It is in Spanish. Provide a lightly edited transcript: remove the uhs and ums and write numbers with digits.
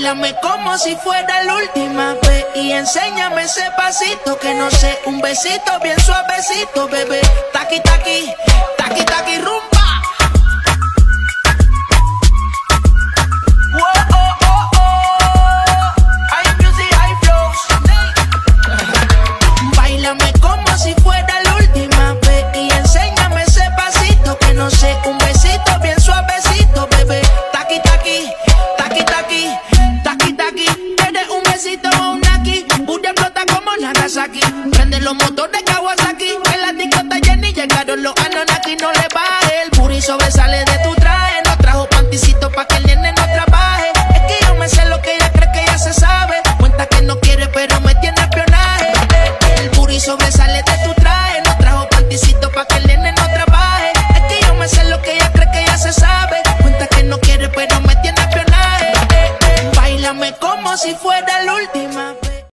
Báilame como si fuera la última vez y enséñame ese pasito que no sé, un besito bien suavecito, bebé. Taqui, taqui, taqui, taqui, rumba. Báilame como si fuera la última vez y enséñame ese pasito que no sé, un besito bien suavecito, bebé. Taqui, taqui, taqui, taqui, taqui, taqui. Tienes un besito o un aquí, Buria explota como Nagasaki. Prende los motores Kawasaki, en la disco está llena y llegaron los Anonaki. No le baje, el booty sobresale de tu traje. No trajo panticito pa' que el nene no trabaje. Es que yo me sé lo que ella cree que ya se sabe. Cuenta que no quiere pero me tiene espionaje. El booty sobresale de tu traje. No trajo panticito pa' que el nene no trabaje. Es que yo me sé lo que ella cree que ya se sabe. Cuenta que no quiere pero me tiene espionaje. Báilame como si fuera la última.